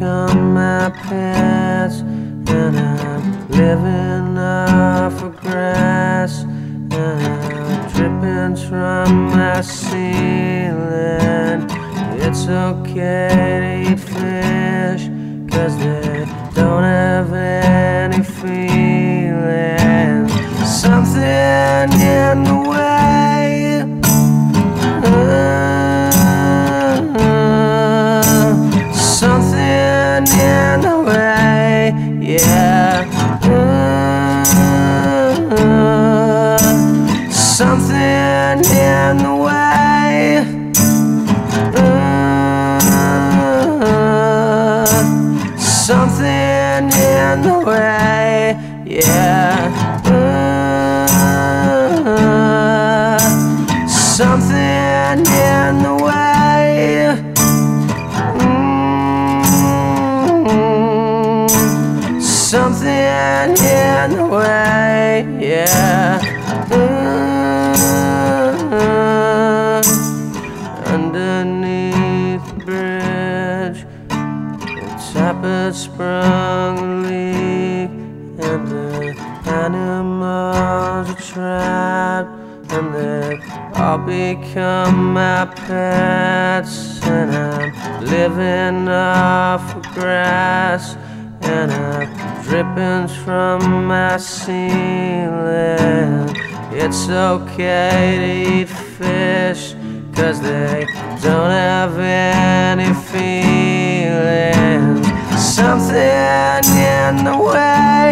become my pets, and I'm living off of grass, and I'm dripping from my ceiling. It's okay to eat fish, 'cause they don't have any feelings. Something in the way, something in the way, yeah. Something in the way, something in the way, yeah. Something in the way, something in the way, yeah. Underneath the bridge, the tap had sprung a leak, and the animals are trapped, and they've all become my pets, and I'm living off of grass, and I'm dripping from my ceiling. It's okay to eat fish, 'cause they don't have any feelings. Something in the way,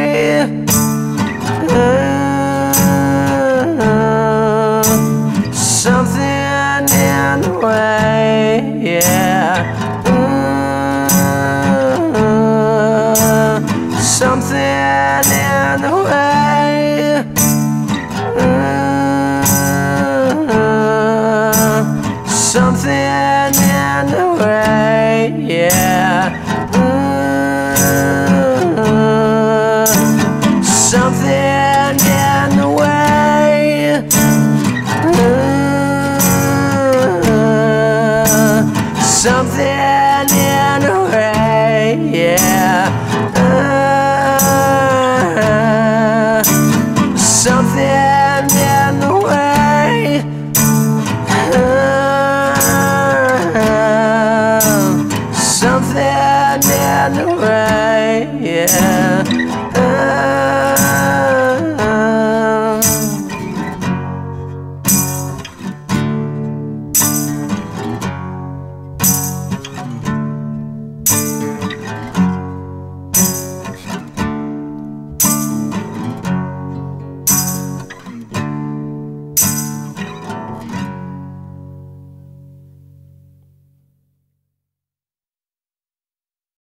something in the way, yeah. Something in the way, something in the way, yeah. Something in the way, something in the way, yeah. Something